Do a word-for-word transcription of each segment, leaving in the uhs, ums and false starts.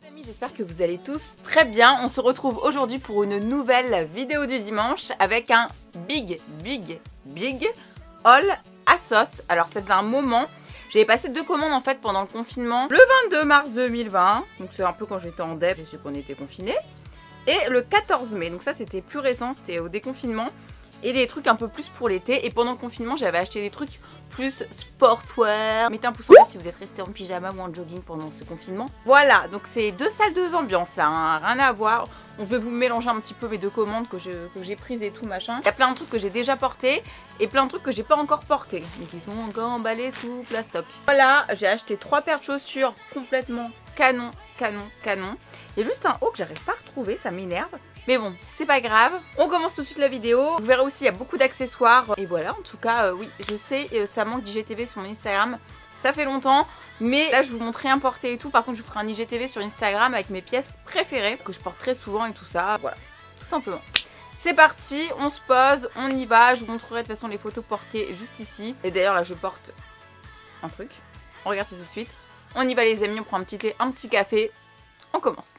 Amis, j'espère que vous allez tous très bien. On se retrouve aujourd'hui pour une nouvelle vidéo du dimanche avec un big, big, big haul à sauce. Alors ça faisait un moment, j'avais passé deux commandes en fait pendant le confinement. Le vingt-deux mars deux mille vingt, donc c'est un peu quand j'étais en dev, j'ai su qu'on était confinés. Et le quatorze mai, donc ça c'était plus récent, c'était au déconfinement. Et des trucs un peu plus pour l'été. Et pendant le confinement, j'avais acheté des trucs plus sportwear. Mettez un pouce en l'air si vous êtes resté en pyjama ou en jogging pendant ce confinement. Voilà, donc c'est deux salles, deux ambiances là, hein, rien à voir. Donc, je vais vous mélanger un petit peu mes deux commandes que j'ai prises et tout machin. Il y a plein de trucs que j'ai déjà portés et plein de trucs que j'ai pas encore portés. Donc ils sont encore emballés sous plastoc. Voilà, j'ai acheté trois paires de chaussures complètement canon, canon, canon. Il y a juste un haut que j'arrive pas à retrouver, ça m'énerve. Mais bon, c'est pas grave. On commence tout de suite la vidéo. Vous verrez aussi, il y a beaucoup d'accessoires. Et voilà, en tout cas, euh, oui, je sais, euh, ça manque d'I G T V sur mon Instagram. Ça fait longtemps. Mais là, je vous montre rien porter et tout. Par contre, je vous ferai un I G T V sur Instagram avec mes pièces préférées. Que je porte très souvent et tout ça. Voilà, tout simplement. C'est parti, on se pose, on y va. Je vous montrerai de toute façon les photos portées juste ici. Et d'ailleurs, là, je porte un truc. On regarde ça tout de suite. On y va les amis, on prend un petit thé, un petit café. On commence.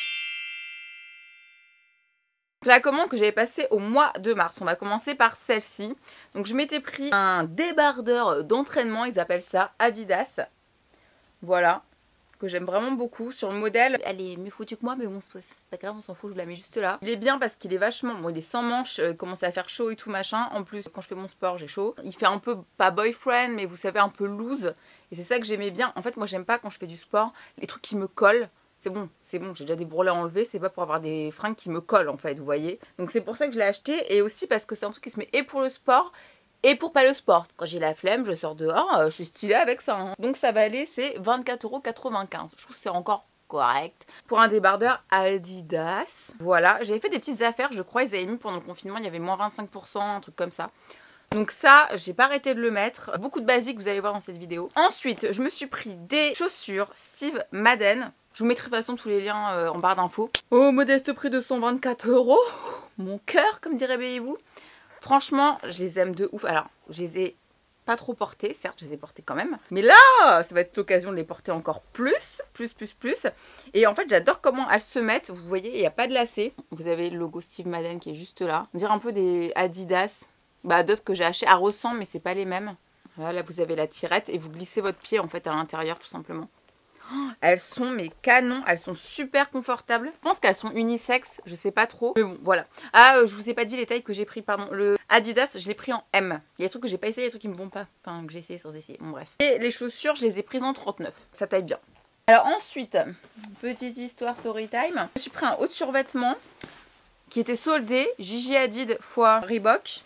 La commande que j'avais passée au mois de mars, on va commencer par celle-ci. Donc je m'étais pris un débardeur d'entraînement, ils appellent ça Adidas. Voilà, que j'aime vraiment beaucoup. Sur le modèle, elle est mieux foutue que moi, mais bon, c'est pas grave, on s'en fout, je la mets juste là. Il est bien parce qu'il est vachement, bon, il est sans manches, euh, il commence à faire chaud et tout machin. En plus, quand je fais mon sport, j'ai chaud. Il fait un peu, pas boyfriend, mais vous savez, un peu loose. Et c'est ça que j'aimais bien. En fait, moi, j'aime pas quand je fais du sport, les trucs qui me collent. C'est bon, c'est bon, j'ai déjà des bourrelets à enlever, c'est pas pour avoir des fringues qui me collent en fait, vous voyez. Donc c'est pour ça que je l'ai acheté et aussi parce que c'est un truc qui se met et pour le sport et pour pas le sport. Quand j'ai la flemme, je sors dehors, je suis stylée avec ça. Hein. Donc ça va aller, c'est vingt-quatre euros quatre-vingt-quinze. Je trouve que c'est encore correct. Pour un débardeur Adidas. Voilà, j'avais fait des petites affaires, je crois, ils avaient mis pendant le confinement, il y avait moins vingt-cinq pour cent, un truc comme ça. Donc ça, j'ai pas arrêté de le mettre. Beaucoup de basiques, vous allez voir dans cette vidéo. Ensuite, je me suis pris des chaussures Steve Madden. Je vous mettrai de toute façon tous les liens euh, en barre d'infos. Au modeste prix de cent vingt-quatre euros. Mon cœur, comme dirait Béliez-vous. Franchement, je les aime de ouf. Alors, je les ai pas trop portés. Certes, je les ai portés quand même. Mais là, ça va être l'occasion de les porter encore plus. Plus, plus, plus. Et en fait, j'adore comment elles se mettent. Vous voyez, il n'y a pas de lacets. Vous avez le logo Steve Madden qui est juste là. On dirait un peu des Adidas. Bah, d'autres que j'ai acheté. Elles ressemblent, mais c'est pas les mêmes. Voilà, là, vous avez la tirette. Et vous glissez votre pied, en fait, à l'intérieur, tout simplement. Elles sont mes canons, elles sont super confortables. Je pense qu'elles sont unisexes, je sais pas trop. Mais bon, voilà. Ah, euh, je vous ai pas dit les tailles que j'ai pris, pardon. Le Adidas, je l'ai pris en M. Il y a des trucs que j'ai pas essayé, des trucs qui me vont pas. Enfin, que j'ai essayé sans essayer. Bon, bref. Et les chaussures, je les ai prises en trente-neuf. Ça taille bien. Alors ensuite, petite histoire story time. Je me suis pris un haut de survêtement qui était soldé. Gigi Hadid fois Reebok.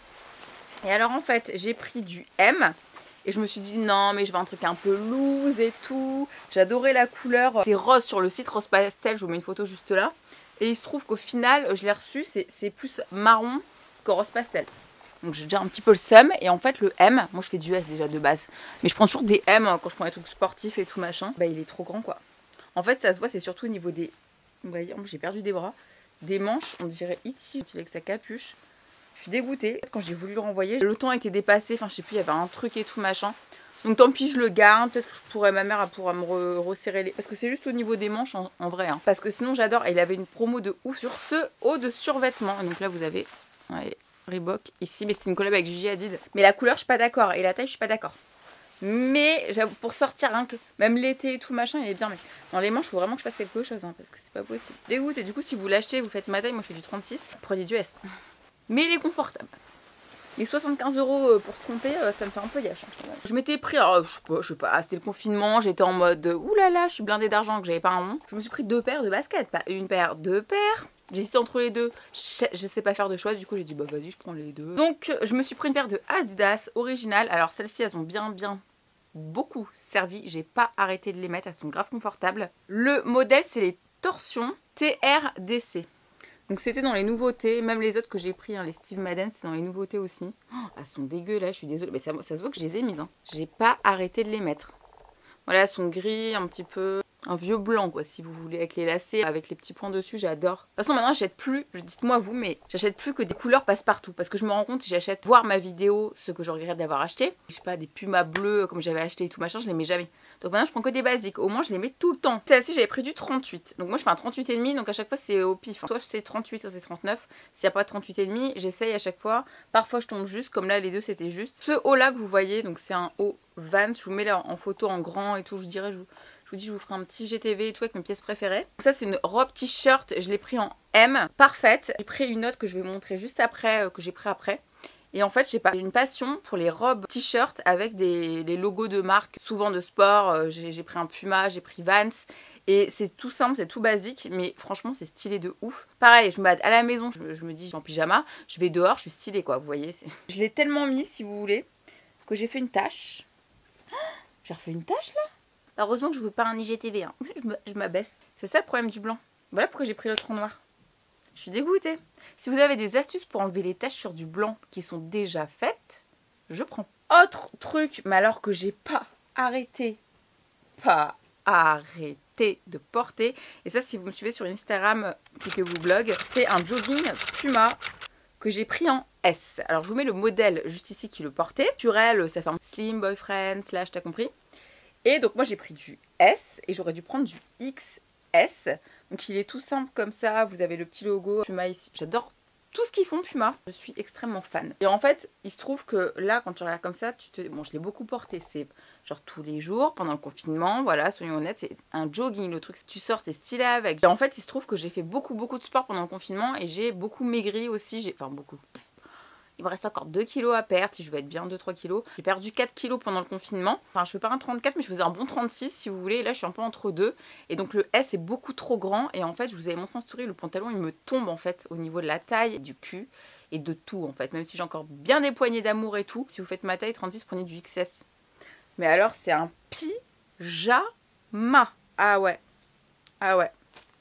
Et alors en fait, j'ai pris du M. Et je me suis dit non mais je veux un truc un peu loose et tout. J'adorais la couleur. C'est rose sur le site, rose pastel, je vous mets une photo juste là. Et il se trouve qu'au final, je l'ai reçu, c'est plus marron que rose pastel. Donc j'ai déjà un petit peu le seum. Et en fait le M, moi je fais du S déjà de base. Mais je prends toujours des M quand je prends des trucs sportifs et tout machin. Bah il est trop grand quoi. En fait ça se voit, c'est surtout au niveau des... Vous voyez, j'ai perdu des bras. Des manches, on dirait E T avec sa capuche. Je suis dégoûtée. Quand j'ai voulu le renvoyer, le temps était dépassé. Enfin, je sais plus, il y avait un truc et tout machin. Donc tant pis, je le garde. Peut-être que je pourrais, ma mère elle pourra me re resserrer les... Parce que c'est juste au niveau des manches en, en vrai. Hein. Parce que sinon, j'adore. Et il avait une promo de ouf sur ce haut de survêtement. Et donc là, vous avez ouais, Reebok ici. Mais c'était une collab avec Gigi Hadid. Mais la couleur, je suis pas d'accord. Et la taille, je suis pas d'accord. Mais pour sortir, hein, que même l'été et tout machin, il est bien. Mais dans les manches, il faut vraiment que je fasse quelque chose. Hein, parce que c'est pas possible. Dégoûte. Et du coup, si vous l'achetez, vous faites ma taille. Moi, je fais du trente-six. Prenez du S. Mais il est confortable. Les soixante-quinze euros pour se tromper, ça me fait un peu yach. Je m'étais pris, alors, je sais pas, je sais pas, c'était le confinement, j'étais en mode oulala, je suis blindée d'argent que j'avais pas un rond. Je me suis pris deux paires de baskets, pas une paire, deux paires. J'hésitais entre les deux, je, je sais pas faire de choix, du coup j'ai dit bah vas-y, je prends les deux. Donc je me suis pris une paire de Adidas originales. Alors celles-ci, elles ont bien, bien, beaucoup servi. J'ai pas arrêté de les mettre, elles sont grave confortables. Le modèle, c'est les torsions T R D C. Donc c'était dans les nouveautés, même les autres que j'ai pris, hein, les Steve Madden, c'est dans les nouveautés aussi. Oh, elles sont dégueu là, je suis désolée. Mais ça, ça se voit que je les ai mises. Hein. J'ai pas arrêté de les mettre. Voilà, elles sont gris, un petit peu... Un vieux blanc quoi, si vous voulez, avec les lacets, avec les petits points dessus, j'adore. De toute façon maintenant j'achète plus, dites-moi vous, mais j'achète plus que des couleurs passe-partout. Parce que je me rends compte, si j'achète voir ma vidéo, ce que je regrette d'avoir acheté, je sais pas, des pumas bleus comme j'avais acheté et tout machin, je les mets jamais. Donc maintenant je prends que des basiques, au moins je les mets tout le temps. Celle-ci j'avais pris du trente-huit, donc moi je fais un trente-huit virgule cinq, donc à chaque fois c'est au pif. Soit c'est trente-huit, soit c'est trente-neuf. S'il n'y a pas de trente-huit virgule cinq, j'essaye à chaque fois. Parfois je tombe juste, comme là les deux c'était juste. Ce haut là que vous voyez, donc c'est un haut Vans, je vous mets là en photo en grand et tout, je dirais, je vous, je vous dis je vous ferai un petit G T V et tout avec mes pièces préférées. Donc ça c'est une robe t-shirt, je l'ai pris en M, parfaite. J'ai pris une autre que je vais vous montrer juste après, euh, que j'ai pris après. Et en fait, je sais pas, j'ai une passion pour les robes t-shirt avec des les logos de marque, souvent de sport. Euh, j'ai pris un Puma, j'ai pris Vans. Et c'est tout simple, c'est tout basique, mais franchement, c'est stylé de ouf. Pareil, je me balade à la maison, je, je me dis, j'ai en pyjama, je vais dehors, je suis stylée, quoi, vous voyez. Je l'ai tellement mis, si vous voulez, que j'ai fait une tache. Oh, j'ai refait une tache, là. Heureusement que je veux pas un I G T V, hein. Je m'abaisse. C'est ça le problème du blanc. Voilà pourquoi j'ai pris l'autre en noir. Je suis dégoûtée. Si vous avez des astuces pour enlever les taches sur du blanc qui sont déjà faites, je prends. Autre truc, mais alors que j'ai pas arrêté, pas arrêté de porter, et ça si vous me suivez sur Instagram puis que vous blog, c'est un jogging Puma que j'ai pris en S. Alors je vous mets le modèle juste ici qui le portait. Sur elle, ça fait un slim, boyfriend, slash, t'as compris. Et donc moi j'ai pris du S et j'aurais dû prendre du X S. Donc il est tout simple comme ça, vous avez le petit logo Puma ici. J'adore tout ce qu'ils font Puma, je suis extrêmement fan. Et en fait, il se trouve que là, quand tu regardes comme ça, tu te... bon, je l'ai beaucoup porté, c'est genre tous les jours, pendant le confinement, voilà, soyons honnêtes, c'est un jogging, le truc, tu sors, t'es stylé avec. Et en fait, il se trouve que j'ai fait beaucoup, beaucoup de sport pendant le confinement et j'ai beaucoup maigri aussi, j'ai... enfin beaucoup... Il me reste encore deux kilos à perdre, si je veux être bien deux trois kilos. J'ai perdu quatre kilos pendant le confinement. Enfin, je fais pas un trente-quatre, mais je faisais un bon trente-six, si vous voulez. Et là, je suis un peu entre deux. Et donc, le S est beaucoup trop grand. Et en fait, je vous avais montré en story, le pantalon, il me tombe, en fait, au niveau de la taille, du cul et de tout, en fait. Même si j'ai encore bien des poignées d'amour et tout. Si vous faites ma taille trente-six, prenez du X S. Mais alors, c'est un pyjama. Ah ouais. Ah ouais.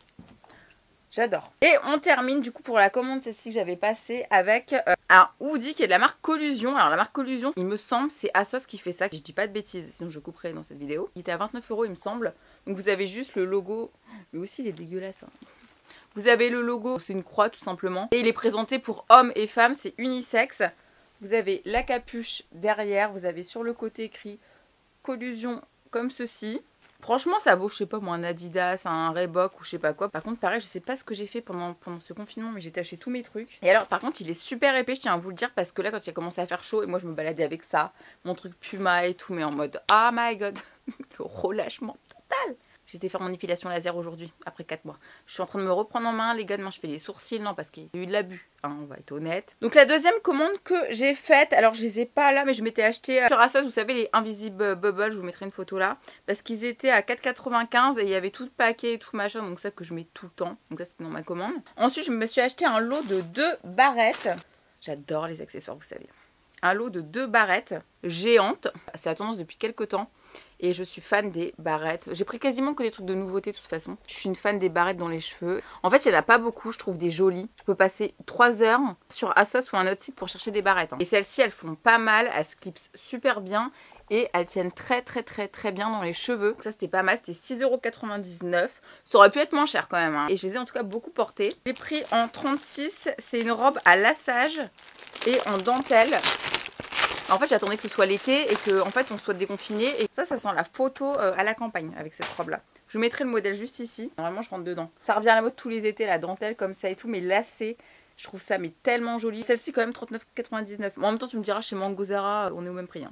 J'adore. Et on termine du coup pour la commande celle-ci que j'avais passée avec euh, un hoodie qui est de la marque Collusion. Alors la marque Collusion, il me semble, c'est Asos qui fait ça. Je dis pas de bêtises, sinon je couperai dans cette vidéo. Il était à vingt-neuf euros il me semble. Donc vous avez juste le logo. Lui aussi il est dégueulasse. Hein. Vous avez le logo, c'est une croix tout simplement. Et il est présenté pour hommes et femmes, c'est unisexe. Vous avez la capuche derrière. Vous avez sur le côté écrit Collusion comme ceci. Franchement, ça vaut, je sais pas moi, un Adidas, un Reebok ou je sais pas quoi. Par contre, pareil, je sais pas ce que j'ai fait pendant, pendant ce confinement, mais j'ai taché tous mes trucs. Et alors, par contre, il est super épais, je tiens à vous le dire, parce que là, quand il a commencé à faire chaud, et moi, je me baladais avec ça, mon truc Puma et tout, mais en mode, oh my god, le relâchement total. J'étais faire mon épilation laser aujourd'hui, après quatre mois. Je suis en train de me reprendre en main, les gars, demain je fais les sourcils, non, parce qu'il y a eu de l'abus, hein, on va être honnête. Donc la deuxième commande que j'ai faite, alors je les ai pas là, mais je m'étais acheté sur Asos, vous savez, les Invisible Bubble, je vous mettrai une photo là, parce qu'ils étaient à quatre quatre-vingt-quinze et il y avait tout le paquet et tout machin, donc ça que je mets tout le temps, donc ça c'était dans ma commande. Ensuite, je me suis acheté un lot de deux barrettes, j'adore les accessoires, vous savez. Un lot de deux barrettes géantes, c'est la tendance depuis quelques temps. Et je suis fan des barrettes. J'ai pris quasiment que des trucs de nouveauté de toute façon. Je suis une fan des barrettes dans les cheveux. En fait, il n'y en a pas beaucoup, je trouve des jolies. Je peux passer trois heures sur Asos ou un autre site pour chercher des barrettes. Hein. Et celles-ci, elles font pas mal, elles se clipsent super bien. Et elles tiennent très très très très bien dans les cheveux. Donc ça, c'était pas mal, c'était six euros quatre-vingt-dix-neuf. Ça aurait pu être moins cher quand même. Hein. Et je les ai en tout cas beaucoup portées. Les prix en trente-six, c'est une robe à lassage et en dentelle. En fait, j'attendais que ce soit l'été et que en fait, on soit déconfiné. Et ça, ça sent la photo euh, à la campagne avec cette robe-là. Je vous mettrai le modèle juste ici. Normalement, je rentre dedans. Ça revient à la mode tous les étés, la dentelle comme ça et tout, mais lacée. Je trouve ça mais tellement joli. Celle-ci, quand même, trente-neuf quatre-vingt-dix-neuf. En même temps, tu me diras, chez Mango Zara, on est au même prix. Hein.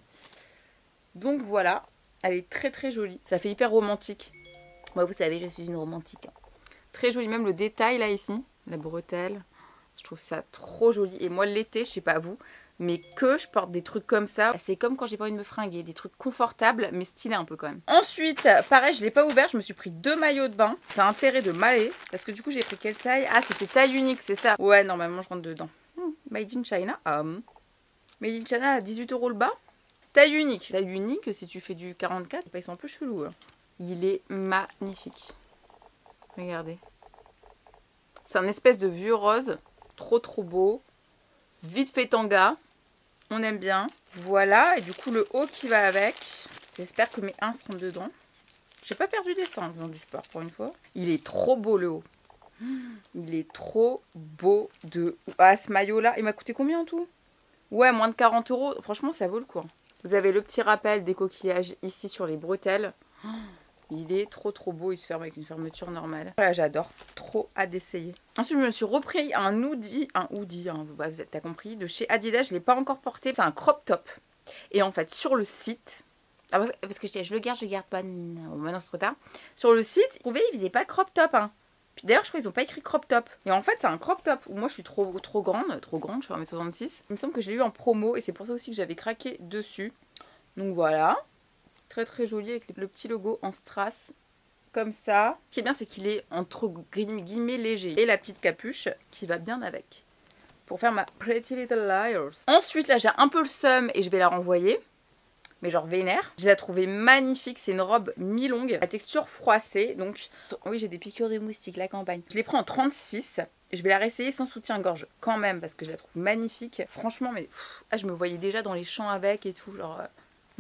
Donc voilà, elle est très très jolie. Ça fait hyper romantique. Moi, vous savez, je suis une romantique. Hein. Très jolie, même le détail là ici, la bretelle. Je trouve ça trop joli. Et moi, l'été, je sais pas vous, mais que je porte des trucs comme ça. C'est comme quand j'ai pas envie de me fringuer, des trucs confortables mais stylés un peu quand même. Ensuite, pareil, je l'ai pas ouvert, je me suis pris deux maillots de bain. Ça a intérêt de m'aller parce que du coup j'ai pris quelle taille? Ah, c'était taille unique, c'est ça? Ouais, normalement je rentre dedans. Hmm, Made in China. Um. Made in China à dix-huit euros le bas. Taille unique. Taille unique, si tu fais du quarante-quatre, ils sont un peu chelous. Hein. Il est magnifique. Regardez. C'est un espèce de vieux rose. Trop trop beau. Vite fait tanga. On aime bien. Voilà. Et du coup, le haut qui va avec. J'espère que mes uns seront dedans. J'ai pas perdu des seins en faisant du sport pour une fois. Il est trop beau le haut. Il est trop beau de... Ah, ce maillot-là, il m'a coûté combien en tout? Ouais, moins de quarante euros. Franchement, ça vaut le coup. Vous avez le petit rappel des coquillages ici sur les bretelles. Il est trop trop beau, il se ferme avec une fermeture normale. Voilà, j'adore. Trop hâte d'essayer. Ensuite, je me suis repris un hoodie, un hoodie, hein, bah, vous avez compris, de chez Adidas. Je ne l'ai pas encore porté. C'est un crop top. Et en fait, sur le site, ah, parce que je, je le garde, je le garde pas. Oh, maintenant, c'est trop tard. Sur le site, vous trouvez, ils faisaient pas crop top. Hein. D'ailleurs, je crois qu'ils n'ont pas écrit crop top. Et en fait, c'est un crop top. Moi, je suis trop, trop grande. Trop grande, je fais un mètre soixante-six. Il me semble que je l'ai eu en promo. Et c'est pour ça aussi que j'avais craqué dessus. Donc voilà. Très très joli avec le petit logo en strass. Comme ça. Ce qui est bien, c'est qu'il est entre guillemets léger. Et la petite capuche qui va bien avec. Pour faire ma Pretty Little Liars. Ensuite, là, j'ai un peu le seum et je vais la renvoyer. Mais genre vénère. Je l'ai trouvée magnifique. C'est une robe mi-longue. La texture froissée. Donc, oui, j'ai des piqûres de moustiques, la campagne. Je l'ai pris en trente-six. Je vais la réessayer sans soutien-gorge quand même. Parce que je la trouve magnifique. Franchement, mais pff, ah, je me voyais déjà dans les champs avec et tout. Genre, euh,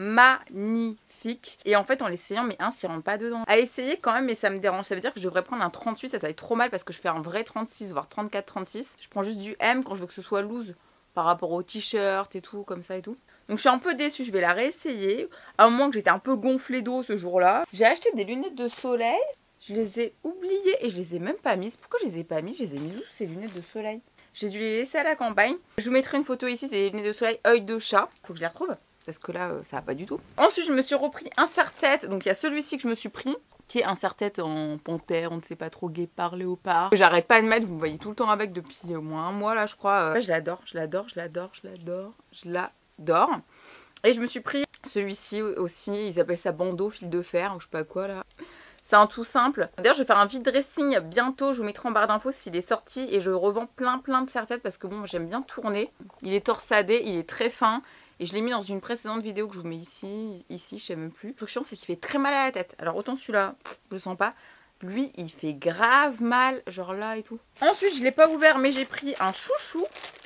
magnifique. Et en fait, en l'essayant, mais un s'y rentre pas dedans. À essayer quand même, mais ça me dérange. Ça veut dire que je devrais prendre un trente-huit. Ça taille trop mal parce que je fais un vrai trente-six, voire trente-quatre trente-six. Je prends juste du M quand je veux que ce soit loose. Par rapport au t-shirt et tout, comme ça et tout. Donc je suis un peu déçue, je vais la réessayer. À un moment que j'étais un peu gonflée d'eau ce jour-là. J'ai acheté des lunettes de soleil. Je les ai oubliées et je les ai même pas mises. Pourquoi je les ai pas mises? Je les ai mises où ces lunettes de soleil? J'ai dû les laisser à la campagne. Je vous mettrai une photo ici, c'est des lunettes de soleil œil de chat. Faut que je les retrouve. Parce que là, ça va pas du tout. Ensuite, je me suis repris un serre-tête. Donc il y a celui-ci que je me suis pris. Qui est un serre-tête en panthère, on ne sait pas trop, guépard, léopard. J'arrête pas de mettre, vous me voyez tout le temps avec depuis au moins un mois là je crois. Euh, je l'adore, je l'adore, je l'adore, je l'adore, je l'adore. Et je me suis pris celui-ci aussi, ils appellent ça bandeau, fil de fer, ou je sais pas quoi là. C'est un tout simple. D'ailleurs je vais faire un vide dressing bientôt, je vous mettrai en barre d'infos s'il est sorti. Et je revends plein plein de serre-têtes parce que bon j'aime bien tourner. Il est torsadé, il est très fin. Et je l'ai mis dans une précédente vidéo que je vous mets ici, ici, je sais même plus. Le truc chiant, c'est qu'il fait très mal à la tête. Alors autant celui-là, je le sens pas. Lui, il fait grave mal, genre là et tout. Ensuite, je l'ai pas ouvert, mais j'ai pris un chouchou.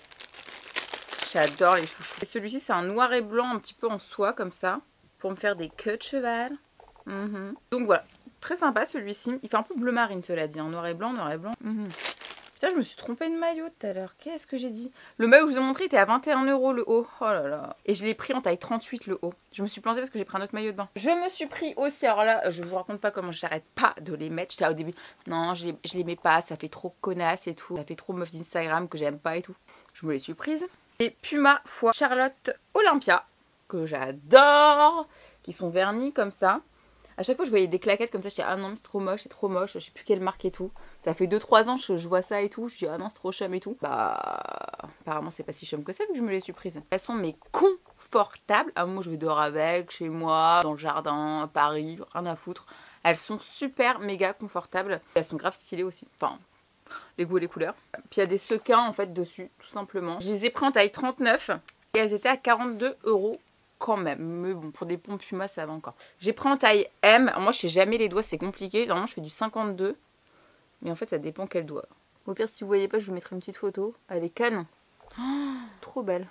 J'adore les chouchous. Et celui-ci, c'est un noir et blanc, un petit peu en soie, comme ça. Pour me faire des queues de cheval. Mm-hmm. Donc voilà, très sympa celui-ci. Il fait un peu bleu marine, cela dit. En noir et blanc, noir et blanc. Mm-hmm. Putain, je me suis trompée de maillot tout à l'heure. Qu'est-ce que j'ai dit? Le maillot que je vous ai montré était à vingt et un euros le haut. Oh là là. Et je l'ai pris en taille trente-huit le haut. Je me suis plantée parce que j'ai pris un autre maillot de bain. Je me suis pris aussi, alors là, je vous raconte pas comment j'arrête pas de les mettre. J'étais au début, non, je les, je les mets pas, ça fait trop connasse et tout. Ça fait trop meuf d'Instagram que j'aime pas et tout. Je me les suis prises. Et Puma fois Charlotte Olympia, que j'adore, qui sont vernis comme ça. À chaque fois, je voyais des claquettes comme ça. Je dis, ah non, mais c'est trop moche, c'est trop moche. Je sais plus quelle marque et tout. Ça fait deux trois ans que je vois ça et tout. Je dis, ah non, c'est trop chum et tout. Bah, apparemment, c'est pas si chum que ça vu que je me les suis prises. Elles sont mais confortables. Ah, moi, je vais dehors avec, chez moi, dans le jardin, à Paris, rien à foutre. Elles sont super méga confortables. Elles sont grave stylées aussi. Enfin, les goûts et les couleurs. Puis il y a des sequins en fait dessus, tout simplement. Je les ai pris en taille trente-neuf et elles étaient à quarante-deux euros. Quand même, mais bon, pour des pompes Puma, ça va encore. J'ai pris en taille M. Alors moi, je sais jamais les doigts, c'est compliqué. Normalement, je fais du cinquante-deux. Mais en fait, ça dépend quel doigt. Au pire, si vous voyez pas, je vous mettrai une petite photo. Elle est canon. Oh, trop belle.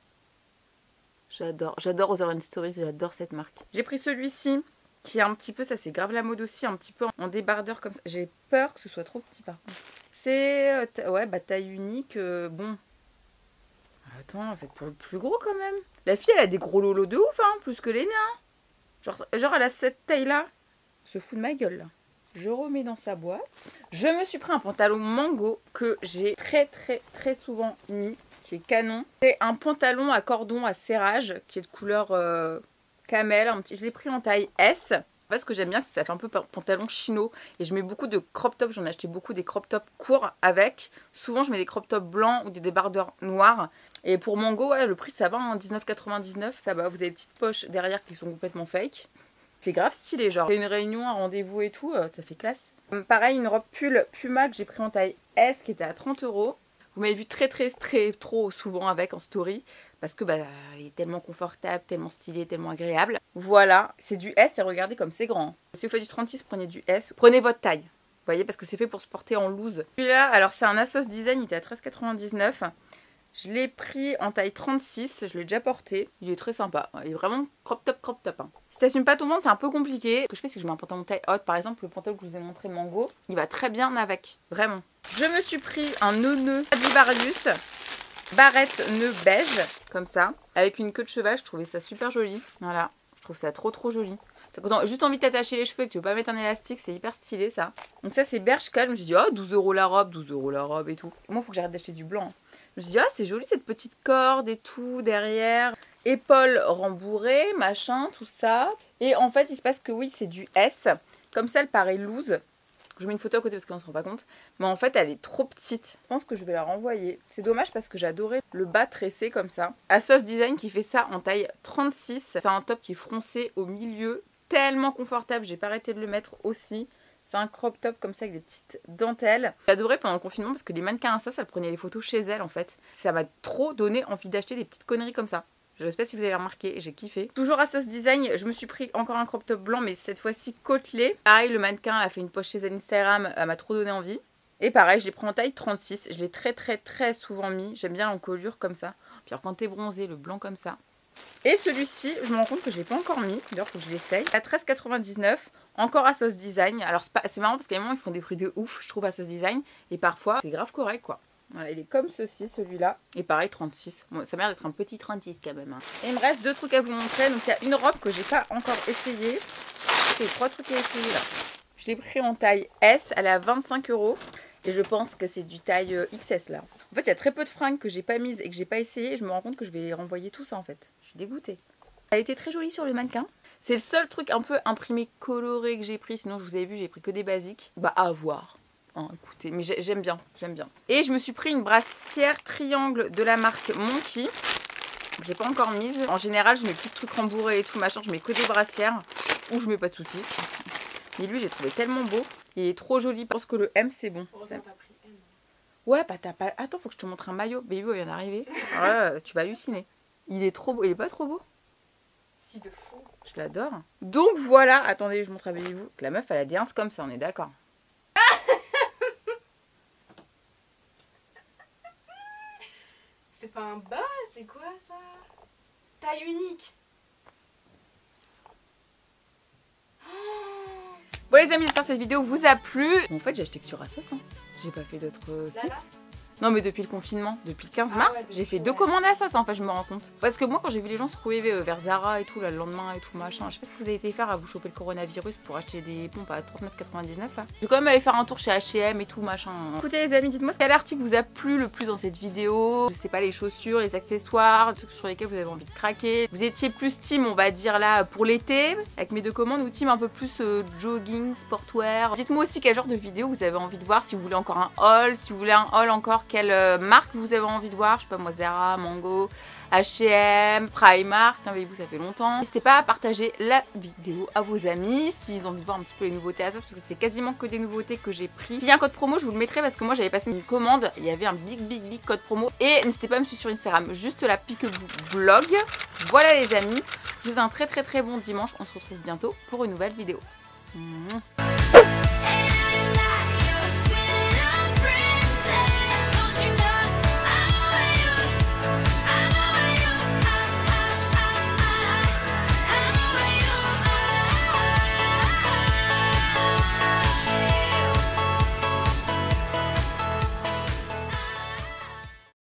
J'adore. J'adore Other Stories, j'adore cette marque. J'ai pris celui-ci, qui est un petit peu, ça c'est grave la mode aussi, un petit peu en débardeur comme ça. J'ai peur que ce soit trop petit par contre. C'est, euh, ouais, bah taille unique, euh, bon. Attends, en fait, pour le plus gros quand même. La fille, elle a des gros lolos de ouf, hein, plus que les miens. Genre, genre elle a cette taille-là. Se fout de ma gueule, là. Je remets dans sa boîte. Je me suis pris un pantalon Mango que j'ai très, très, très souvent mis, qui est canon. C'est un pantalon à cordon à serrage, qui est de couleur euh, camel. Un petit... Je l'ai pris en taille S. En fait, ce que j'aime bien, c'est que ça fait un peu pantalon chino. Et je mets beaucoup de crop tops. J'en ai acheté beaucoup des crop tops courts avec. Souvent, je mets des crop tops blancs ou des débardeurs noirs. Et pour Mango, ouais, le prix, ça va, hein, dix-neuf quatre-vingt-dix-neuf. Ça va, vous avez des petites poches derrière qui sont complètement fake. Ça fait grave stylé, genre. C'est une réunion, un rendez-vous et tout, euh, ça fait classe. Pareil, une robe pull Puma que j'ai pris en taille S qui était à trente euros. Vous m'avez vu très, très, très, trop souvent avec en story. Parce que, bah, il est tellement confortable, tellement stylé, tellement agréable. Voilà, c'est du S et regardez comme c'est grand. Si vous faites du trente-six, prenez du S. Prenez votre taille. Vous voyez, parce que c'est fait pour se porter en loose. Celui-là, alors c'est un Asos Design, il était à treize quatre-vingt-dix-neuf. Je l'ai pris en taille trente-six, je l'ai déjà porté. Il est très sympa, il est vraiment crop top, crop top. Hein. Si t'assumes pas ton ventre, c'est un peu compliqué. Ce que je fais, c'est que je mets un pantalon taille haute. Par exemple, le pantalon que je vous ai montré Mango, il va très bien avec, vraiment. Je me suis pris un nœud Stradivarius, barrette nœud beige, comme ça, avec une queue de cheval. Je trouvais ça super joli. Voilà, je trouve ça trop trop joli. Quand t'as juste envie de t'attacher les cheveux et que tu veux pas mettre un élastique, c'est hyper stylé ça. Donc ça c'est Bershka, je me suis dit oh douze euros la robe, douze euros la robe et tout. Moi il faut que j'arrête d'acheter du blanc. Je me suis dit ah c'est joli cette petite corde et tout derrière. Épaules rembourrées, machin, tout ça. Et en fait il se passe que oui c'est du S. Comme ça elle paraît loose. Je mets une photo à côté parce qu'on se rend pas compte. Mais en fait, elle est trop petite. Je pense que je vais la renvoyer. C'est dommage parce que j'adorais le bas tressé comme ça. Asos Design qui fait ça en taille trente-six. C'est un top qui est froncé au milieu. Tellement confortable. J'ai pas arrêté de le mettre aussi. C'est un crop top comme ça avec des petites dentelles. J'adorais pendant le confinement parce que les mannequins Asos, elles prenaient les photos chez elles en fait. Ça m'a trop donné envie d'acheter des petites conneries comme ça. Je sais pas si vous avez remarqué, j'ai kiffé. Toujours à Asos Design, je me suis pris encore un crop top blanc, mais cette fois-ci côtelé. Pareil, le mannequin a fait une poche chez elle Instagram, elle m'a trop donné envie. Et pareil, je l'ai pris en taille trente-six. Je l'ai très très très souvent mis. J'aime bien l'encolure comme ça. Puis alors quand t'es bronzé, le blanc comme ça. Et celui-ci, je me rends compte que je l'ai pas encore mis. D'ailleurs, faut que je l'essaye. À treize quatre-vingt-dix-neuf, encore Asos Design. Alors c'est marrant parce qu'à un moment, ils font des prix de ouf, je trouve, Asos Design. Et parfois, c'est grave correct quoi. Voilà, il est comme ceci, celui-là. Et pareil, trente-six. Bon, ça m'a l'air d'être un petit trente-six quand même. Hein. Et il me reste deux trucs à vous montrer. Donc, il y a une robe que j'ai pas encore essayée. C'est trois trucs à essayer là. Je l'ai pris en taille S. Elle est à vingt-cinq euros. Et je pense que c'est du taille X S là. En fait, il y a très peu de fringues que j'ai pas mises et que j'ai pas essayé. Je me rends compte que je vais renvoyer tout ça en fait. Je suis dégoûtée. Elle était très jolie sur le mannequin. C'est le seul truc un peu imprimé coloré que j'ai pris. Sinon, je vous avais vu, j'ai pris que des basiques. Bah, à voir. Oh, écoutez, mais j'aime bien, j'aime bien. Et je me suis pris une brassière triangle de la marque Monkey. J'ai pas encore mise. En général, je mets plus de trucs rembourrés et tout machin. Je mets que des brassières. Ou je mets pas de soutifs. Mais lui, j'ai trouvé tellement beau. Il est trop joli. Je pense que le M, c'est bon. Heureusement, t'as pris M. Ouais, bah t'as pas... Attends, faut que je te montre un maillot. Baby, il vient d'arriver. Ouais, tu vas halluciner. Il est trop beau. Il est pas trop beau? Si, de fou. Je l'adore. Donc voilà. Attendez, je montre à Baby. La meuf, elle a des ins comme ça, on est d'accord. C'est pas un bas, c'est quoi ça? Taille unique. Bon les amis, j'espère que cette vidéo vous a plu. En fait, j'ai acheté que sur Asos. Hein. J'ai pas fait d'autres euh, sites. Là, là. Non mais depuis le confinement, depuis le quinze mars, Ah ouais, j'ai fait ouais. deux commandes à Asos en fait, je me rends compte. Parce que moi quand j'ai vu les gens se trouver vers Zara et tout, là, le lendemain et tout machin, je sais pas ce que vous avez été faire à vous choper le coronavirus pour acheter des pompes à trente-neuf quatre-vingt-dix-neuf là. Je vais quand même aller faire un tour chez H et M et tout machin. Écoutez les amis, dites-moi quel article vous a plu le plus dans cette vidéo. Je sais pas, les chaussures, les accessoires, les trucs sur lesquels vous avez envie de craquer. Vous étiez plus team on va dire là pour l'été avec mes deux commandes ou team un peu plus euh, jogging, sportwear. Dites-moi aussi quel genre de vidéo vous avez envie de voir, si vous voulez encore un haul, si vous voulez un haul encore quelle euh, marque vous avez envie de voir, je sais pas moi, Zara, Mango, H et M, Primark, tiens voyez-vous ça fait longtemps. N'hésitez pas à partager la vidéo à vos amis s'ils ont envie de voir un petit peu les nouveautés Asos parce que c'est quasiment que des nouveautés que j'ai pris. S'il y a un code promo je vous le mettrai parce que moi j'avais passé une commande, il y avait un big big big code promo et n'hésitez pas à me suivre sur Instagram, juste la Peekaboo blog. Voilà les amis, je vous souhaite un très très très bon dimanche, on se retrouve bientôt pour une nouvelle vidéo. Mmh.